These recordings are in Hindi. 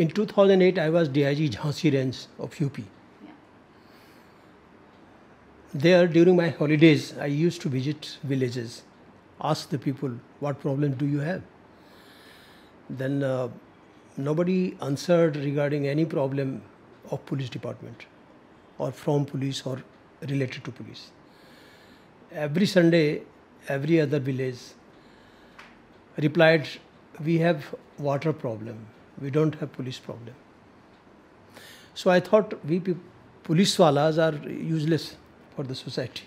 In 2008, I was DIG Jhansi Range of UP. Yeah. There, during my holidays, I used to visit villages, ask the people, what problem do you have? Then nobody answered regarding any problem of police department or from police or related to police. Every Sunday, every other village replied, we have water problem, we don't have police problem. So I thought police walas are useless for the society.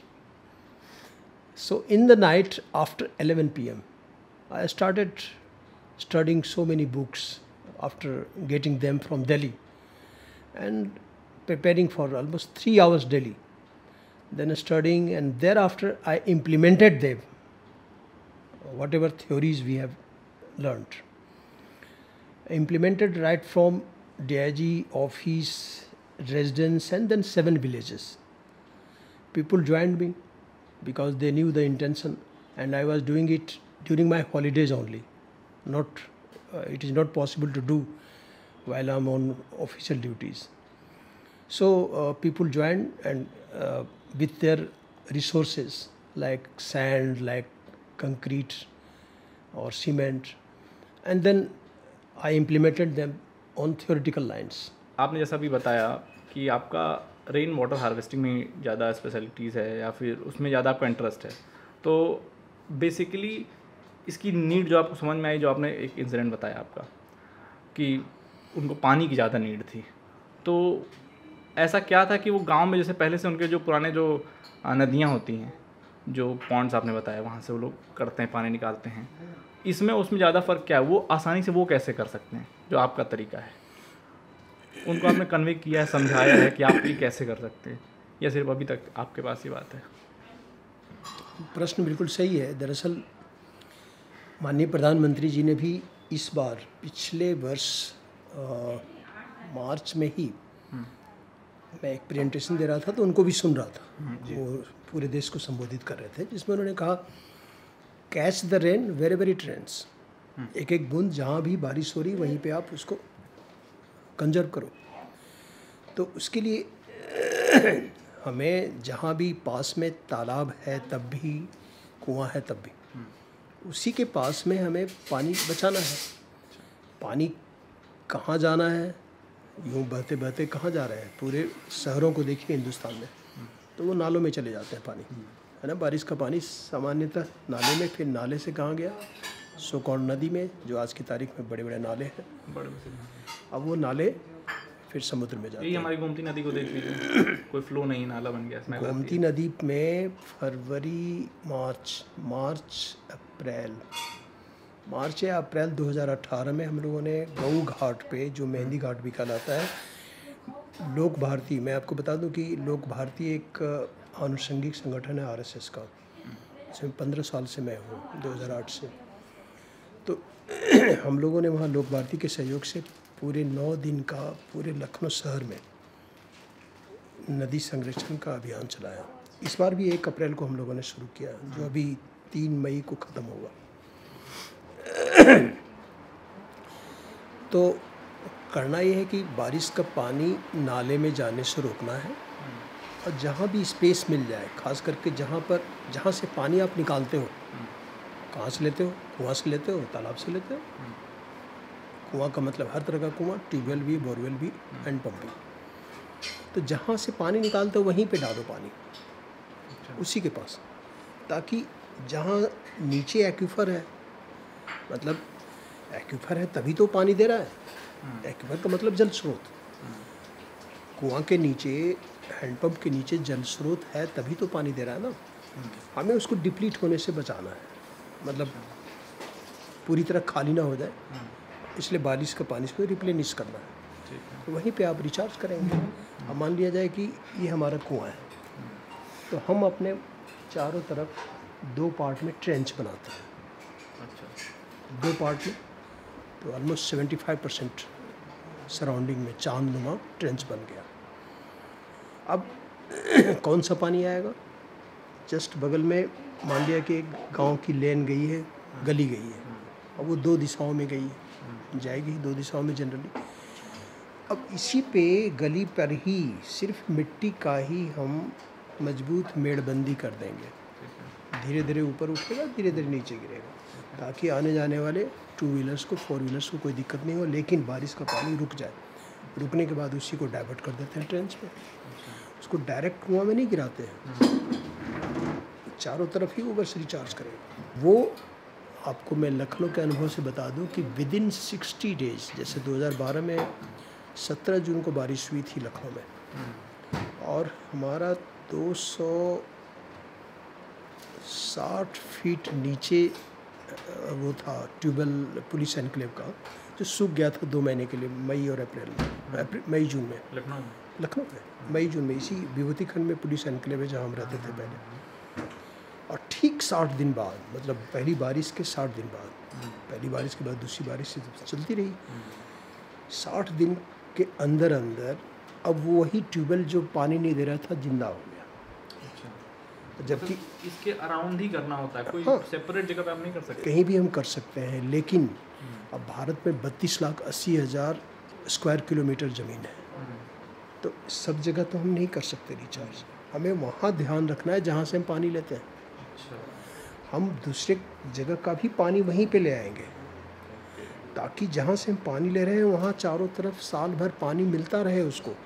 So in the night after 11 p.m., I started studying so many books after getting them from Delhi and preparing for almost 3 hours daily. Then studying, and thereafter I implemented them, whatever theories we have learned. I implemented right from DIG office, residence, and then 7 villages. People joined me because they knew the intention, and I was doing it during my holidays only. It is not possible to do while I'm on official duties. So people joined, and with their resources like sand, like concrete or cement, and then I implemented them on theoretical lines. आपने जैसा भी बताया कि आपका रेन वाटर हार्वेस्टिंग में ज़्यादा स्पेशलिटीज़ है या फिर उसमें ज़्यादा आपका इंटरेस्ट है, तो बेसिकली इसकी नीड जो आपको समझ में आई, जो आपने एक इंसिडेंट बताया आपका कि उनको पानी की ज़्यादा नीड थी, तो ऐसा क्या था कि वो गांव में जैसे पहले से उनके जो पुराने जो नदियां होती हैं, जो पॉन्ड्स आपने बताया, वहाँ से वो लोग करते हैं, पानी निकालते हैं, इसमें उसमें ज़्यादा फ़र्क क्या है? वो आसानी से वो कैसे कर सकते हैं जो आपका तरीका है? उनको आपने कन्वे किया है, समझाया है कि आप ये कैसे कर सकते हैं, या सिर्फ अभी तक आपके पास ही बात है? प्रश्न बिल्कुल सही है। दरअसल माननीय प्रधानमंत्री जी ने भी इस बार पिछले वर्ष मार्च में ही मैं एक प्रेजेंटेशन दे रहा था, तो उनको भी सुन रहा था। वो पूरे देश को संबोधित कर रहे थे, जिसमें उन्होंने कहा, catch the rain wherever it rains. एक एक बूंद जहाँ भी बारिश हो रही वहीं पे आप उसको कंजर्व करो। तो उसके लिए हमें जहाँ भी पास में तालाब है तब भी, कुआं है तब भी, उसी के पास में हमें पानी बचाना है। पानी कहाँ जाना है, यूँ बहते बहते कहाँ जा रहे हैं? पूरे शहरों को देखिए हिंदुस्तान में, तो वो नालों में चले जाते हैं पानी, है ना। बारिश का पानी सामान्यतः नाले में, फिर नाले से कहाँ गया, सोकौन नदी में, जो आज की तारीख में बड़े बड़े नाले हैं। अब वो नाले फिर समुद्र में जाते हैं। हमारी गोमती नदी को देख लीजिए, कोई फ्लो नहीं, नाला बन गया इसमें। गोमती नदी में फरवरी, मार्च या अप्रैल 2018 में हम लोगों ने गऊ घाट पे, जो मेहंदी घाट भी कहलाता है, लोक भारती, मैं आपको बता दूं कि लोक भारती एक आनुषंगिक संगठन है RSS का, इसमें 15 साल से मैं हूँ, 2008 से। तो हम लोगों ने वहाँ लोक भारती के सहयोग से पूरे 9 दिन का पूरे लखनऊ शहर में नदी संरक्षण का अभियान चलाया। इस बार भी 1 अप्रैल को हम लोगों ने शुरू किया, जो अभी 3 मई को ख़त्म होगा। तो करना ये है कि बारिश का पानी नाले में जाने से रोकना है, और जहाँ भी स्पेस मिल जाए, खास करके जहाँ से पानी आप निकालते हो, कहाँ से लेते हो, कुआं से लेते हो, तालाब से लेते हो। कुआं का मतलब हर तरह का कुआं, ट्यूबवेल भी, बोरवेल भी, हैंड पंप भी। तो जहाँ से पानी निकालते हो वहीं पे डालो पानी, उसी के पास, ताकि जहाँ नीचे एक्वीफर है, मतलब एक्वीफर है तभी तो पानी दे रहा है। एक्वीफर का मतलब जल स्रोत। कुआं के नीचे, हैंडपम्प के नीचे जल स्रोत है तभी तो पानी दे रहा है ना। हमें उसको डिप्लीट होने से बचाना है, मतलब पूरी तरह खाली ना हो जाए, इसलिए बारिश का पानी को रिप्लेनिश करना है। तो वहीं पे आप रिचार्ज करेंगे। अब मान लिया जाए कि ये हमारा कुआं है, तो हम अपने चारों तरफ 2 पार्ट में ट्रेंच बनाते हैं। 2 पार्ट में, तो ऑलमोस्ट 75% सराउंडिंग में चांदनुमा ट्रेंच बन गया। अब कौन सा पानी आएगा? जस्ट बगल में मान लिया कि एक गांव की लेन गई है, गली गई है, अब वो 2 दिशाओं में गई है, जाएगी 2 दिशाओं में जनरली। अब इसी पे गली पर ही सिर्फ मिट्टी का ही हम मजबूत मेड़बंदी कर देंगे। धीरे धीरे ऊपर उठेगा, धीरे धीरे नीचे गिरेगा, ताकि आने जाने वाले टू व्हीलर्स को, फोर व्हीलर्स को कोई दिक्कत नहीं हो, लेकिन बारिश का पानी रुक जाए। रुकने के बाद उसी को डाइवर्ट कर देते हैं ट्रेंच में, उसको डायरेक्ट कुआं में नहीं गिराते हैं, चारों तरफ ही वो बस रिचार्ज करेगा। वो आपको मैं लखनऊ के अनुभव से बता दूं कि विदिन 60 डेज, जैसे 2012 में 17 जून को बारिश हुई थी लखनऊ में, और हमारा 260 फीट नीचे वो था ट्यूबवेल पुलिस एनक्लेव का, जो सूख गया था 2 महीने के लिए, मई और अप्रैल में, मई जून में, लखनऊ में मई जून में, इसी विभूति खंड में पुलिस एनक्लेव है जहाँ हम रहते थे पहले। और ठीक 60 दिन बाद, मतलब पहली बारिश के 60 दिन बाद, पहली बारिश के बाद दूसरी बारिश चलती रही, 60 दिन के अंदर अंदर अब वही ट्यूबवेल जो पानी नहीं दे रहा था जिंदा हो गया। अच्छा। जबकि तो इसके अराउंड ही करना होता है, कोई सेपरेट जगह पे आप नहीं कर सकते? कहीं भी हम कर सकते हैं, लेकिन अब भारत में 32,80,000 स्क्वायर किलोमीटर ज़मीन है, तो सब जगह तो हम नहीं कर सकते रिचार्ज। हमें वहाँ ध्यान रखना है जहाँ से हम पानी लेते हैं। अच्छा। हम दूसरे जगह का भी पानी वहीं पे ले आएंगे, ताकि जहाँ से हम पानी ले रहे हैं वहाँ चारों तरफ साल भर पानी मिलता रहे उसको।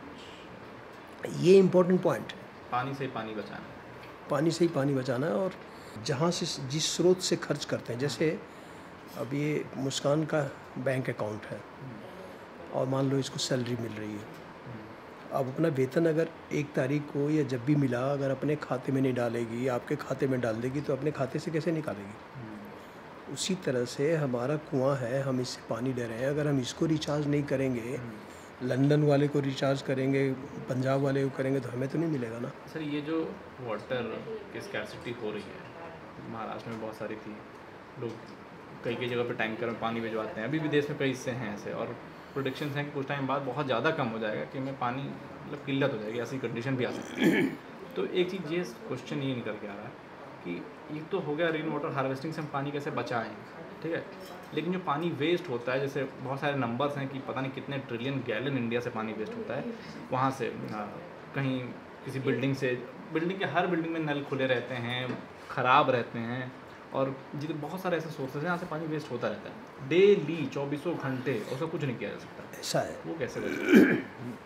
ये इम्पोर्टेंट पॉइंट है। पानी से ही पानी बचाना, पानी से ही पानी बचाना है। और जहाँ से जिस स्रोत से खर्च करते हैं, जैसे अब ये मुस्कान का बैंक अकाउंट है और मान लो इसको सैलरी मिल रही है, अब अपना वेतन अगर 1 तारीख को या जब भी मिला अगर अपने खाते में नहीं डालेगी, आपके खाते में डाल देगी, तो अपने खाते से कैसे निकालेगी? उसी तरह से हमारा कुआं है, हम इससे पानी ले रहे हैं, अगर हम इसको रिचार्ज नहीं करेंगे, लंदन वाले को रिचार्ज करेंगे, पंजाब वाले को करेंगे, तो हमें तो नहीं मिलेगा ना। सर ये जो वाटर की स्कैरसिटी हो रही है, महाराष्ट्र में बहुत सारी थी, लोग कई कई जगह पे टैंकर में पानी भिजवाते हैं, अभी भी देश में कई हिस्से हैं ऐसे, और प्रोडिक्शंस हैं कि कुछ टाइम बाद बहुत ज़्यादा कम हो जाएगा, कि हमें पानी मतलब किल्लत हो जाएगी, ऐसी कंडीशन भी आ सकती है। तो एक चीज़ ये क्वेश्चन ये निकल के आ रहा है कि ये तो हो गया रेन वाटर हार्वेस्टिंग से हम पानी कैसे बचाएं, ठीक है, लेकिन जो पानी वेस्ट होता है, जैसे बहुत सारे नंबर्स हैं कि पता नहीं कितने ट्रिलियन गैलन इंडिया से पानी वेस्ट होता है, वहाँ से कहीं किसी बिल्डिंग से, बिल्डिंग के हर बिल्डिंग में नल खुले रहते हैं, ख़राब रहते हैं, और जितने बहुत सारे ऐसे सोर्सेज हैं जहाँ से पानी वेस्ट होता रहता है डेली 24 घंटे, उसका कुछ नहीं किया जा सकता। ऐसा है, वो कैसे बचे?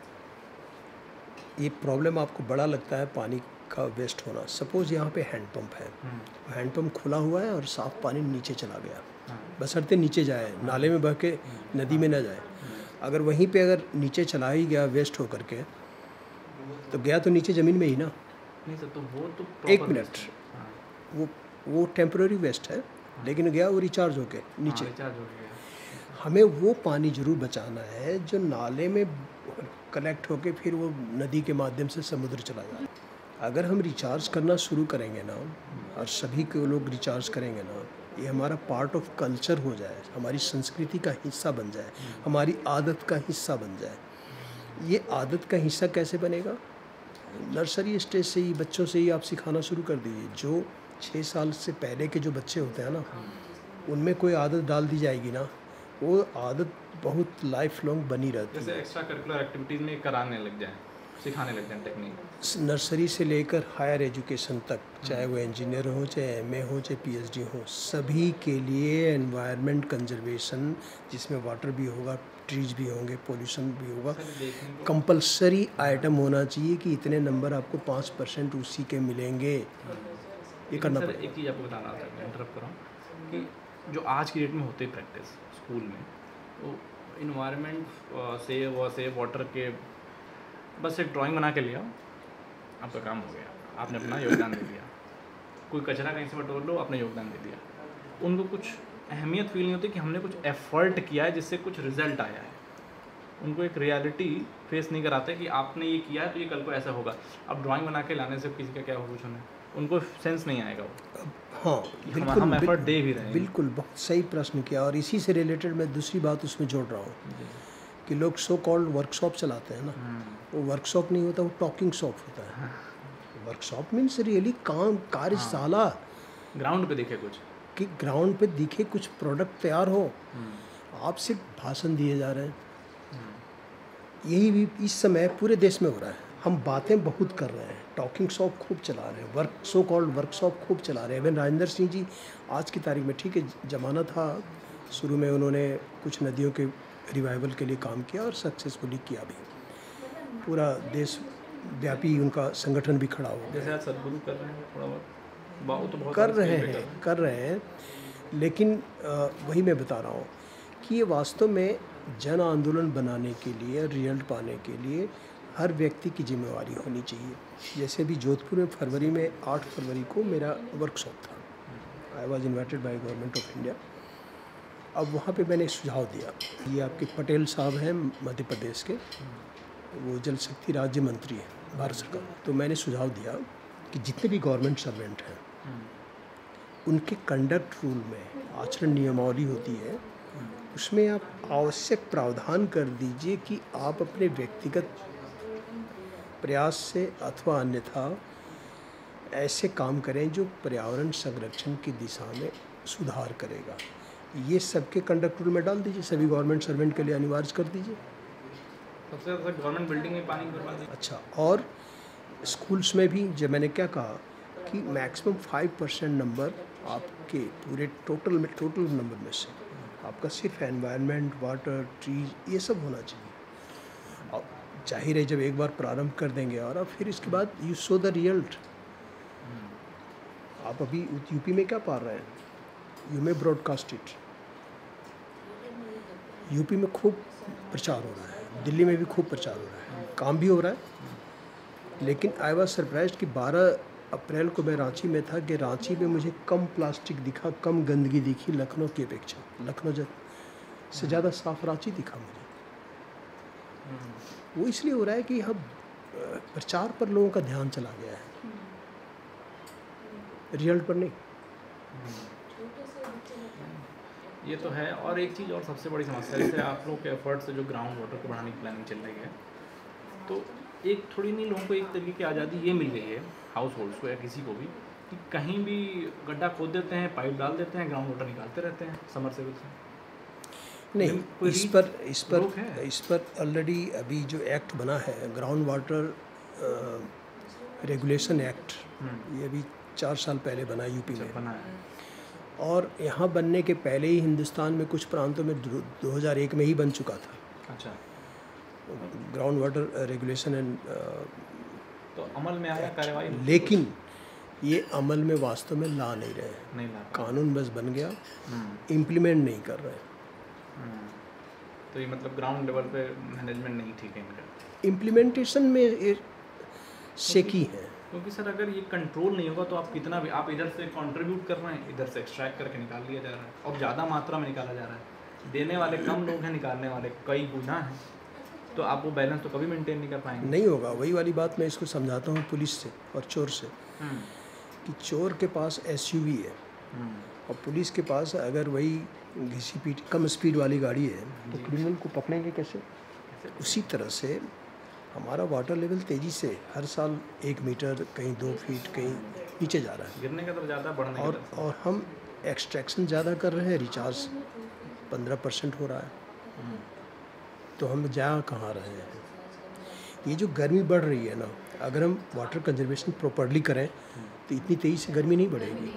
ये प्रॉब्लम आपको बड़ा लगता है पानी का वेस्ट होना। सपोज़ यहाँ पे हैंडपम्प है, हैंडपम्प खुला हुआ है और साफ़ पानी नीचे चला गया, बशर्ते नीचे जाए, नाले में बह के नदी में ना जाए। अगर वहीं पे अगर नीचे चला ही गया वेस्ट होकर के, तो गया तो नीचे ज़मीन में ही ना। नहीं सर, तो वो तो 1 मिनट, वो टेम्पररी वेस्ट है, लेकिन गया वो रिचार्ज होके नीचे। रिचार्ज हो गया। हमें वो पानी ज़रूर बचाना है जो नाले में कलेक्ट होके फिर वो नदी के माध्यम से समुद्र चला जाए। अगर हम रिचार्ज करना शुरू करेंगे ना, और सभी के लोग रिचार्ज करेंगे ना, ये हमारा पार्ट ऑफ कल्चर हो जाए, हमारी संस्कृति का हिस्सा बन जाए, हमारी आदत का हिस्सा बन जाए। ये आदत का हिस्सा कैसे बनेगा? नर्सरी स्टेज से ही, बच्चों से ही आप सिखाना शुरू कर दीजिए। जो 6 साल से पहले के जो बच्चे होते हैं ना, उनमें कोई आदत डाल दी जाएगी ना, वो आदत बहुत लाइफ लॉन्ग बनी रहती है। जैसे एक्स्ट्रा करिकुलर एक्टिविटीज़ में कराने लग जाए, सिखाने लग जाए टेक्निक, नर्सरी से लेकर हायर एजुकेशन तक, चाहे वो इंजीनियर हो, चाहे एमए हो, चाहे पीएचडी हो, सभी के लिए एनवायरनमेंट कंजर्वेशन, जिसमें वाटर भी होगा, ट्रीज भी होंगे, पोल्यूशन भी होगा, कंपलसरी आइटम होना चाहिए कि इतने नंबर आपको 5% उसी के मिलेंगे। ये करना पड़ेगा। एक चीज़ आपको बताना था, मैं इंटरप्ट कर रहा हूँ, कि जो आज की डेट में होते प्रैक्टिस स्कूल में, तो इन्वायरमेंट से वाटर के बस एक ड्राइंग बना के लिया, आपका काम हो गया, आपने अपना योगदान दे दिया, कोई कचरा कहीं से बटोर लो, आपने योगदान दे दिया। उनको कुछ अहमियत फील नहीं होती कि हमने कुछ एफर्ट किया है जिससे कुछ रिजल्ट आया है। उनको एक रियलिटी फेस नहीं कराते कि आपने ये किया है तो ये कल को ऐसा होगा। अब ड्राइंग बना के लाने से किसी का क्या कुछ होना है, उनको सेंस नहीं आएगा वो। हाँ, बिल्कुल, हम एफर्ट दे भी रहे हैं। बिल्कुल, बहुत सही प्रश्न किया। और इसी से रिलेटेड मैं दूसरी बात उसमें जोड़ रहा हूँ कि लोग सो कॉल्ड वर्कशॉप चलाते हैं ना, वो वर्कशॉप नहीं होता, वो टॉकिंग शॉप होता है। वर्कशॉप मीन्स रियली काम, कार्यशाला, ग्राउंड पे दिखे कुछ, कि ग्राउंड पे दिखे कुछ प्रोडक्ट तैयार हो। आप सिर्फ भाषण दिए जा रहे हैं, यही भी इस समय पूरे देश में हो रहा है। हम बातें बहुत कर रहे हैं, टॉकिंग शॉप खूब चला रहे हैं, सो कॉल्ड वर्कशॉप खूब चला रहे हैं। इवन राजेंद्र सिंह जी आज की तारीख में, ठीक है ज़माना था, शुरू में उन्होंने कुछ नदियों के रिवाइवल के लिए काम किया और सक्सेसफुली किया भी। पूरा देश व्यापी उनका संगठन भी खड़ा हो गया। जैसे आज सदगुरु कर रहे हैं थोड़ा बहुत, तो बहुत कर रहे हैं, लेकिन वही मैं बता रहा हूँ कि ये वास्तव में जन आंदोलन बनाने के लिए, रिजल्ट पाने के लिए हर व्यक्ति की जिम्मेवारी होनी चाहिए। जैसे भी जोधपुर में फरवरी में 8 फरवरी को मेरा वर्कशॉप था, I was invited by government of India. अब वहाँ पे मैंने सुझाव दिया, ये आपके पटेल साहब हैं मध्य प्रदेश के, वो जल शक्ति राज्य मंत्री हैं भारत सरकार। तो मैंने सुझाव दिया कि जितने भी गवर्नमेंट सर्वेंट हैं उनके कंडक्ट रूल में आचरण नियमावली होती है, उसमें आप आवश्यक प्रावधान कर दीजिए कि आप अपने व्यक्तिगत प्रयास से अथवा अन्यथा ऐसे काम करें जो पर्यावरण संरक्षण की दिशा में सुधार करेगा। ये सबके कंडक्ट रूल में डाल दीजिए, सभी गवर्नमेंट सर्वेंट के लिए अनिवार्य कर दीजिए। सबसे ज़्यादा गवर्नमेंट बिल्डिंग में पानी करवा दीजिए। अच्छा, और स्कूल्स में भी जब मैंने क्या कहा कि मैक्सिमम 5% नंबर आपके पूरे टोटल नंबर में से आपका सिर्फ एनवायरनमेंट, वाटर, ट्रीज ये सब होना चाहिए। और जाहिर है जब एक बार प्रारंभ कर देंगे और अब फिर इसके बाद यू शो द रिजल्ट। आप अभी यूपी में क्या पा रहे हैं, यू में ब्रॉडकास्ट इट, यूपी में खूब प्रचार हो रहा है, दिल्ली में भी खूब प्रचार हो रहा है, काम भी हो रहा है। लेकिन आई वॉज सरप्राइज कि 12 अप्रैल को मैं रांची में था कि रांची में मुझे कम प्लास्टिक दिखा, कम गंदगी दिखी लखनऊ की अपेक्षा। लखनऊ से ज़्यादा साफ रांची दिखा मुझे। वो इसलिए हो रहा है कि हम प्रचार पर लोगों का ध्यान चला गया है, रिजल्ट पर नहीं। ये तो है। और एक चीज़ और सबसे बड़ी समस्या, जैसे आप लोगों के एफर्ट से जो ग्राउंड वाटर को बढ़ाने की प्लानिंग चल रही है, तो एक थोड़ी नहीं लोगों को एक तरीके की आज़ादी ये मिल गई है हाउस होल्ड्स को या किसी को भी कि कहीं भी गड्ढा खोद देते हैं, पाइप डाल देते हैं, ग्राउंड वाटर निकालते रहते हैं समर सेवल से। नहीं, इस पर ऑलरेडी अभी जो एक्ट बना है ग्राउंड वाटर रेगुलेशन एक्ट, ये अभी 4 साल पहले बना यूपी में बना है। और यहाँ बनने के पहले ही हिंदुस्तान में कुछ प्रांतों में 2001 में ही बन चुका था। अच्छा, ग्राउंड वाटर रेगुलेशन एंड तो अमल में आया कार्रवाई, लेकिन ये अमल में वास्तव में ला नहीं रहे हैं। नहीं ला, कानून बस बन गया, इम्प्लीमेंट नहीं कर रहे हैं। तो ये मतलब ग्राउंड लेवल पे मैनेजमेंट नहीं ठीक है इनका, इम्प्लीमेंटेशन में शेकी है। क्योंकि सर अगर ये कंट्रोल नहीं होगा तो आप कितना भी, आप इधर से कंट्रीब्यूट कर रहे हैं, इधर से एक्सट्रैक्ट करके निकाल लिया जा रहा है और ज़्यादा मात्रा में निकाला जा रहा है। देने वाले कम लोग हैं, निकालने वाले कई गुना हैं, तो आप वो बैलेंस तो कभी मेंटेन नहीं कर पाएंगे। नहीं होगा। वही वाली बात मैं इसको समझाता हूँ पुलिस से और चोर से, कि चोर के पास SUV है और पुलिस के पास अगर वही घिसी पीटी कम स्पीड वाली गाड़ी है तो क्रिमिनल को पकड़ेंगे कैसे? उसी तरह से हमारा वाटर लेवल तेज़ी से हर साल 1 मीटर, कहीं 2 फीट, कहीं नीचे जा रहा है, गिरने का तो ज़्यादा, बढ़ने और हम एक्सट्रैक्शन ज़्यादा कर रहे हैं, रिचार्ज 15% हो रहा है, तो हम जा कहाँ रहे हैं? ये जो गर्मी बढ़ रही है ना, अगर हम वाटर कंजर्वेशन प्रॉपर्ली करें तो इतनी तेज़ी से गर्मी नहीं बढ़ेगी।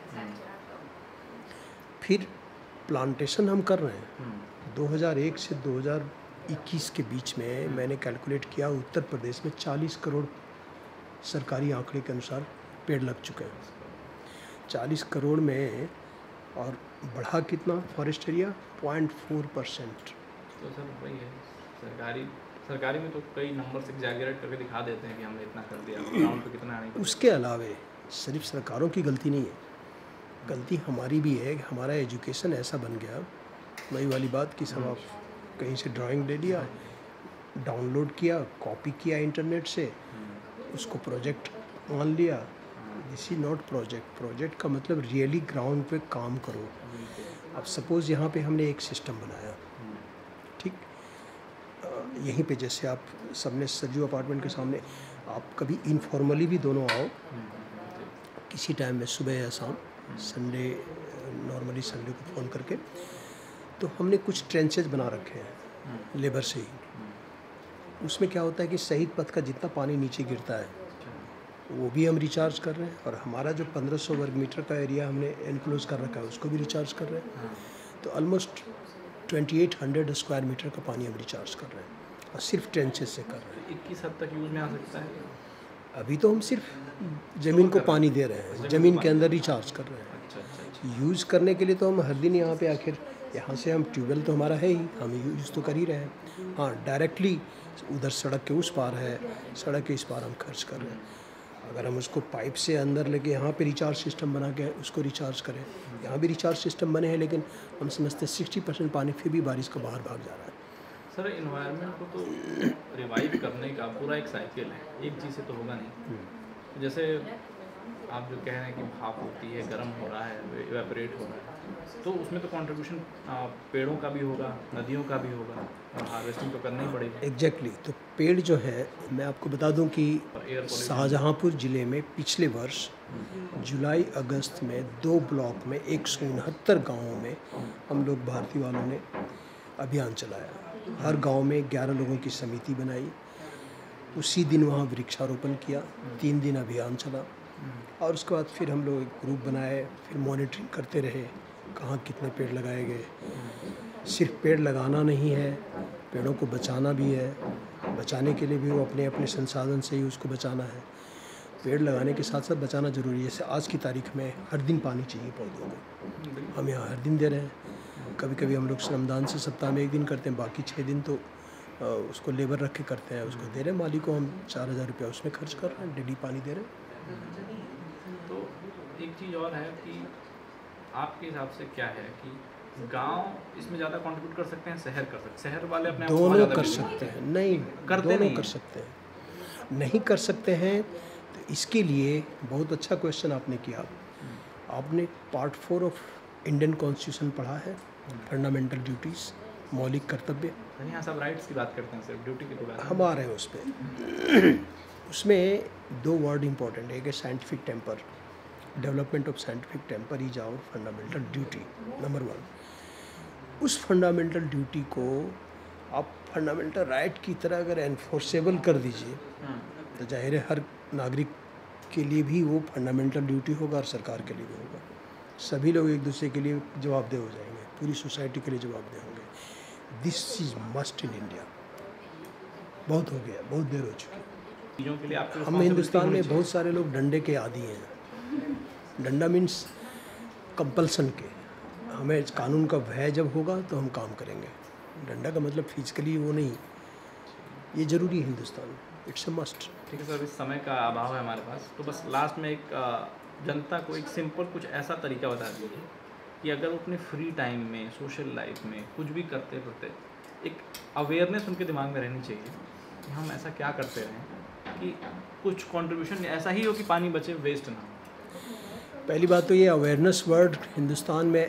फिर प्लांटेशन हम कर रहे हैं 2001 से 2021 के बीच में, मैंने कैलकुलेट किया उत्तर प्रदेश में 40 करोड़ सरकारी आंकड़े के अनुसार पेड़ लग चुके हैं। 40 करोड़ में, और बढ़ा कितना फॉरेस्ट एरिया? 0.4%। तो सर वही है, सरकारी में तो कई नंबर्स एग्जैगरेट करके दिखा देते हैं कि हमने इतना कर दिया, ग्राउंड पे कितना आने। उसके अलावे सिर्फ सरकारों की गलती नहीं है, गलती हमारी भी है। हमारा एजुकेशन ऐसा बन गया, वही वाली बात कि सब आप कहीं से ड्राइंग ले लिया, डाउनलोड किया, कॉपी किया इंटरनेट से, उसको प्रोजेक्ट मान लिया। This is not project. Project का मतलब रियली ग्राउंड पे काम करो। अब सपोज़ यहाँ पे हमने एक सिस्टम बनाया, ठीक, यहीं पे जैसे आप सबने सरजू अपार्टमेंट के सामने, आप कभी इनफॉर्मली भी दोनों आओ किसी टाइम में, सुबह या शाम, संडे, नॉर्मली संडे को फ़ोन करके, तो हमने कुछ ट्रेंचेज बना रखे हैं लेबर से ही। उसमें क्या होता है कि शहीद पथ का जितना पानी नीचे गिरता है वो भी हम रिचार्ज कर रहे हैं, और हमारा जो 1500 वर्ग मीटर का एरिया हमने एनक्लोज कर रखा है उसको भी रिचार्ज कर रहे हैं। तो ऑलमोस्ट 2800 स्क्वायर मीटर का पानी हम रिचार्ज कर रहे हैं, और सिर्फ ट्रेंचेस से कर रहे हैं। 21 हद तक यूज में आ सकता है। अभी तो हम सिर्फ ज़मीन को पानी दे रहे हैं, ज़मीन के अंदर रिचार्ज कर रहे हैं। अच्छा। यूज़ करने के लिए तो हम हर दिन यहाँ पे आखिर यहाँ से हम ट्यूबवेल तो हमारा है ही, हम यूज़ तो कर ही रहे हैं। हाँ, डायरेक्टली उधर सड़क के उस पार है, सड़क के इस पार हम खर्च कर रहे हैं। अगर हम उसको पाइप से अंदर लेके यहाँ पे रिचार्ज सिस्टम बना के उसको रिचार्ज करें, यहाँ भी रिचार्ज सिस्टम बने हैं, लेकिन हम समझते हैं 60% पानी फिर भी बारिश का बाहर भाग जा रहा है। सर, इन्वायरमेंट को तो रिवाइव करने का पूरा एक साइकिल है, एक चीज़ से तो होगा नहीं। जैसे आप जो कह रहे हैं कि भाप होती है, गर्म हो रहा है, इवेपोरेट हो रहा है, तो उसमें तो कंट्रीब्यूशन पेड़ों का भी होगा, नदियों का भी होगा, और हार्वेस्टिंग तो करना ही पड़ेगी। एग्जैक्टली तो पेड़ जो है, मैं आपको बता दूं कि शाहजहांपुर ज़िले में पिछले वर्ष जुलाई अगस्त में 2 ब्लॉक में 169 गाँवों में हम लोग भारतीय वालों ने अभियान चलाया। हर गांव में 11 लोगों की समिति बनाई, उसी दिन वहाँ वृक्षारोपण किया, 3 दिन अभियान चला, और उसके बाद फिर हम लोग एक ग्रुप बनाए, फिर मॉनिटरिंग करते रहे कहाँ कितने पेड़ लगाए गए। सिर्फ पेड़ लगाना नहीं है, पेड़ों को बचाना भी है। बचाने के लिए भी वो अपने अपने संसाधन से ही उसको बचाना है। पेड़ लगाने के साथ साथ बचाना ज़रूरी है। जैसे आज की तारीख में हर दिन पानी चाहिए पौधों को, हम यहाँ हर दिन दे रहे हैं। कभी कभी हम लोग श्रमदान से सप्ताह में 1 दिन करते हैं, बाकी 6 दिन तो उसको लेबर रख के करते हैं, उसको दे रहे हैं। माली को हम 4000 रुपया उसमें खर्च कर रहे हैं, डेली पानी दे रहे हैं। तो एक चीज़ और है कि आपके हिसाब से क्या है कि गांव इसमें ज़्यादा कंट्रीब्यूट कर सकते हैं, शहर कर सकते हैं? शहर वाले अपने आप को दोनों ज़्यादा कर बिजी सकते हैं, नहीं करते दोनों नहीं कर हैं। सकते हैं। नहीं कर सकते हैं तो इसके लिए बहुत अच्छा क्वेश्चन आपने किया। आपने पार्ट 4 ऑफ इंडियन कॉन्स्टिट्यूशन पढ़ा है, फंडामेंटल ड्यूटीज़, मौलिक कर्तव्य। यहाँ सब राइट्स की बात करते हैं, सिर्फ ड्यूटी की तो बात हम आ रहे हैं उस पर। उसमें 2 वर्ड इंपॉर्टेंट है, एक है scientific temper, development of scientific temper is our fundamental duty, number 1। उस फंडामेंटल ड्यूटी को आप फंडामेंटल राइट की तरह अगर एनफोर्सेबल कर दीजिए तो जाहिर है हर नागरिक के लिए भी वो फंडामेंटल ड्यूटी होगा और सरकार के लिए भी होगा। सभी लोग एक दूसरे के लिए जवाबदेह हो जाएंगे, पूरी सोसाइटी के लिए जवाबदेह होंगे। This is must in India. बहुत हो गया, बहुत देर हो चुकी। चीज़ों के लिए आपको हम हिंदुस्तान में बहुत सारे लोग डंडे के आदी हैं। डंडा मीन्स कंपल्सन के। हमें कानून का भय जब होगा तो हम काम करेंगे। डंडा का मतलब फिजिकली वो नहीं, ये ज़रूरी है हिंदुस्तान में, इट्स अ मस्ट। ठीक है सर, इस समय का अभाव है हमारे पास, तो बस लास्ट में एक जनता को एक सिंपल कुछ ऐसा तरीका बता दीजिए कि अगर वो अपने फ्री टाइम में, सोशल लाइफ में कुछ भी करते करते एक अवेयरनेस उनके दिमाग में रहनी चाहिए कि हम ऐसा क्या करते रहें कि कुछ कंट्रीब्यूशन ऐसा ही हो कि पानी बचे, वेस्ट ना हो। पहली बात तो ये अवेयरनेस वर्ड हिंदुस्तान में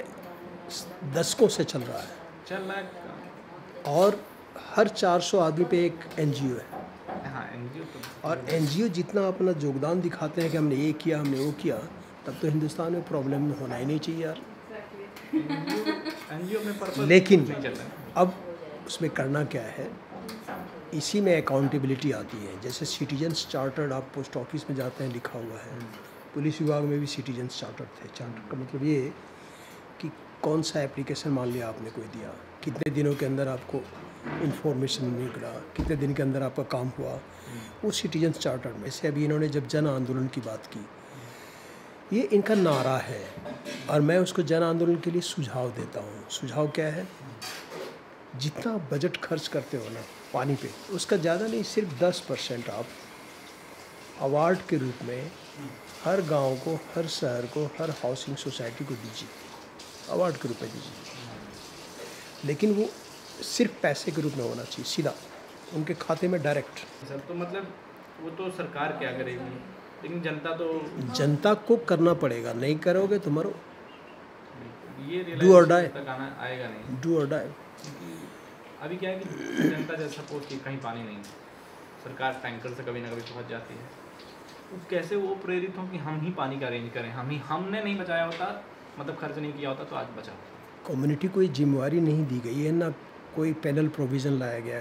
दशकों से चल रहा है, चल रहा है। और हर 400 आदमी पे एक एनजीओ है। हाँ, एनजीओ तो, और एनजीओ जितना अपना योगदान दिखाते हैं कि हमने ये किया, हमने वो किया, तब तो हिंदुस्तान में प्रॉब्लम होना ही नहीं चाहिए यार। एनजीओ में पर्पस लेकिन नहीं चल रहा है। अब उसमें करना क्या है, इसी में अकाउंटेबिलिटी आती है। जैसे सिटीजन्स चार्टर्ड, आप पोस्ट ऑफिस में जाते हैं, लिखा हुआ है। पुलिस विभाग में भी सिटीजन्स चार्टर्ड थे। चार्टर्ड का मतलब ये कि कौन सा एप्लीकेशन मान लिया आपने कोई दिया, कितने दिनों के अंदर आपको इन्फॉर्मेशन निकला, कितने दिन के अंदर आपका काम हुआ, वो सिटीजन्स चार्टर्ड में से। अभी इन्होंने जब जन आंदोलन की बात की, ये इनका नारा है, और मैं उसको जन आंदोलन के लिए सुझाव देता हूँ। सुझाव क्या है, जितना बजट खर्च करते हो ना पानी पे, उसका ज़्यादा नहीं, सिर्फ 10% आप अवार्ड के रूप में हर गांव को, हर शहर को, हर हाउसिंग सोसाइटी को दीजिए, अवार्ड के रूप में दीजिए। लेकिन वो सिर्फ पैसे के रूप में होना चाहिए, सीधा उनके खाते में डायरेक्ट। सर, तो मतलब वो तो सरकार क्या करेगी, लेकिन जनता तो, जनता को करना पड़ेगा। नहीं करोगे तो मरो, ये Do or die. तक आना आएगा नहीं। डू और डाई। अभी क्या है कि जनता जैसे सपोज कि कहीं पानी नहीं है, सरकार टैंकर से कभी ना कभी पहुंच जाती है, तो कैसे वो प्रेरित हों कि हम ही पानी का अरेंज करें, हमने नहीं बचाया होता, मतलब खर्च नहीं किया होता तो आज बचा होता। कम्युनिटी को ये जिम्मेवारी नहीं दी गई है, ना कोई पैनल प्रोविज़न लाया गया है।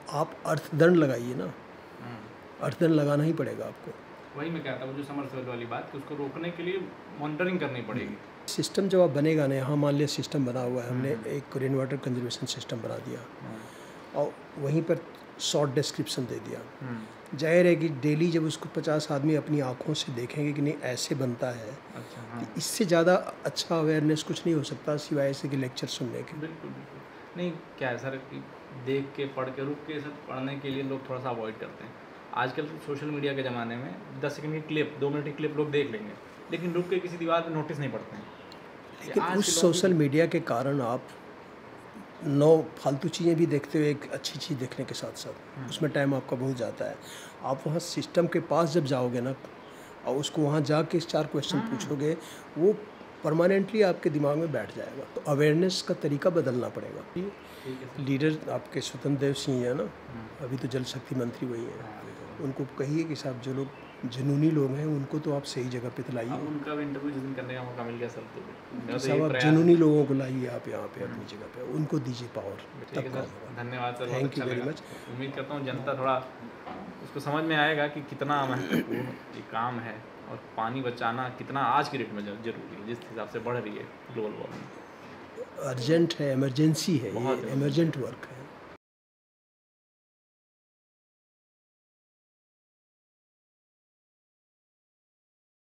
आप अर्थदंड लगाइए ना, अर्थदंड लगाना ही पड़ेगा आपको। वही मैं कहता हूँ, जो समरसेबल वाली बात कि उसको रोकने के लिए मॉनिटरिंग करनी पड़ेगी। सिस्टम जब आप बनेगा ना, यहाँ मान लिया सिस्टम बना हुआ है, हमने एक रेन वाटर कंजर्वेशन सिस्टम बना दिया और वहीं पर शॉर्ट डिस्क्रिप्शन दे दिया। जाहिर है कि डेली जब उसको 50 आदमी अपनी आंखों से देखेंगे कि नहीं ऐसे बनता है, अच्छा, हाँ। तो इससे ज़्यादा अच्छा अवेयरनेस कुछ नहीं हो सकता सिवाय ऐसे कि लेक्चर सुनने के। बिल्कुल बिल्कुल नहीं, क्या है सर कि देख के पढ़ के रुक के सर पढ़ने के लिए लोग थोड़ा सा अवॉइड करते हैं। आजकल सोशल मीडिया के ज़माने में 10 सेकंड की क्लिप, 2 मिनट की क्लिप लोग देख लेंगे, लेकिन रुक के किसी दीवार पे नोटिस नहीं पढ़ते हैं। लेकिन उस सोशल मीडिया के कारण आप 9 फालतू चीज़ें भी देखते हुए एक अच्छी चीज़ देखने के साथ साथ उसमें टाइम आपका बहुत जाता है। आप वहाँ सिस्टम के पास जब जाओगे ना और उसको वहाँ जाके 4 क्वेश्चन पूछोगे, वो परमानेंटली आपके दिमाग में बैठ जाएगा। तो अवेयरनेस का तरीका बदलना पड़ेगा। लीडर आपके स्वतंत्र देव सिंह है ना, अभी तो जल शक्ति मंत्री वही हैं, उनको कहिए कि साहब जो लोग जुनूनी लोग हैं उनको तो आप सही जगह पे लाइए। उनका भी इंटरव्यू जिस दिन करने का मौका मिल गया सर, तो साहब आप जुनूनी लोगों को लाइए आप यहाँ पे अपनी जगह पे, उनको दीजिए पावर। ठीक है सर, धन्यवाद sir, thank you very much. उम्मीद करता हूँ जनता थोड़ा उसको समझ में आएगा कि कितना महत्वपूर्ण ये काम है और पानी बचाना कितना आज की डेट में जरूरी है, जिस हिसाब से बढ़ रही है ग्लोबल वार्मिंग। अर्जेंट है, इमरजेंसी है, ये इमरजेंट वर्क है।